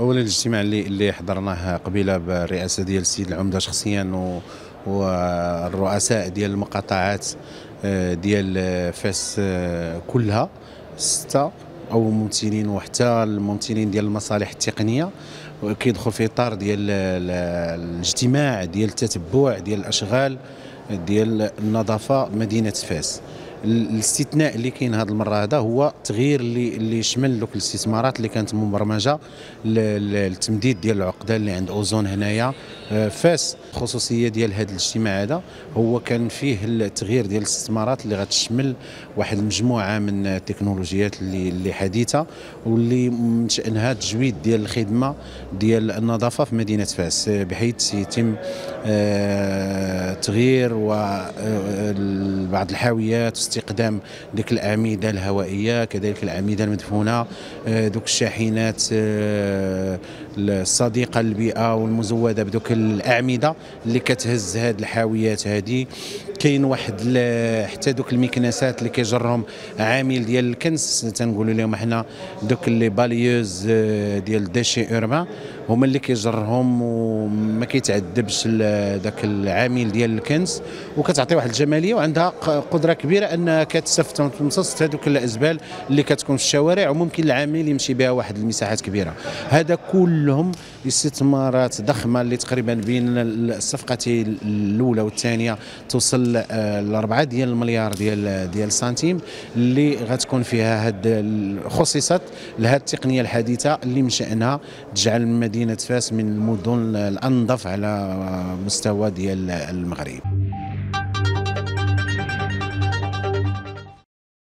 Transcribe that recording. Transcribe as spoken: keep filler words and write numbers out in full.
اولا الاجتماع اللي اللي حضرناه قبيله بالرئاسه ديال السيد العمده شخصيا و والرؤساء ديال المقاطعات آه، ديال آه، فاس آه، كلها سته او ممثلين، وحتى الممثلين ديال المصالح التقنيه، كيدخل في اطار ديال ال- الاجتماع ديال التتبع ديال الاشغال ديال النظافه مدينه فاس. ال- الاستثناء اللي كاين هذه المره هذا هو التغيير اللي اللي شمل دوك الاستثمارات اللي كانت مبرمجه ل- ل- للتمديد ديال العقده اللي عند اوزون هنايا آه، فاس. الخصوصيه ديال هذا الاجتماع هذا هو كان فيه التغيير ديال الاستثمارات اللي غتشمل واحد المجموعه من التكنولوجيات اللي اللي حديثه، واللي من شانها تجويد ديال الخدمه ديال النظافه في مدينه فاس، آه، بحيث سيتم آه، تغيير وبعض الحاويات واستخدام ديك الاعمده الهوائيه، كذلك الاعمده المدفونه، آه، دوك الشاحنات آه، الصديقه للبيئه والمزوده بدوك الاعمده اللي كتهز هاد الحاويات هذه. كاين واحد ال- حتى دوك الميكناسات اللي كيجرهم عامل ديال الكنس، تنقولوا لهم احنا دوك لي باليوز آه، ديال ديشي اوربان، هما اللي كيجرهم وما كيتعذبش ال- داك العامل ديال الكنس، وكتعطي واحد الجماليه وعندها ق- قدره كبيره انها كتسفت وتمتص هذوك الازبال اللي كتكون في الشوارع، وممكن العامل يمشي بها واحد المساحات كبيره. هذا كلهم استثمارات ضخمه اللي تقريبا بين الصفقه الاولى والثانيه توصل ل أربعة ديال المليار ديال ديال السنتيم، اللي غتكون فيها هاد ال- خصصت لهذه التقنيه الحديثه اللي من شانها تجعل مدينه فاس من المدن الانظف على مستوى ديال المغرب.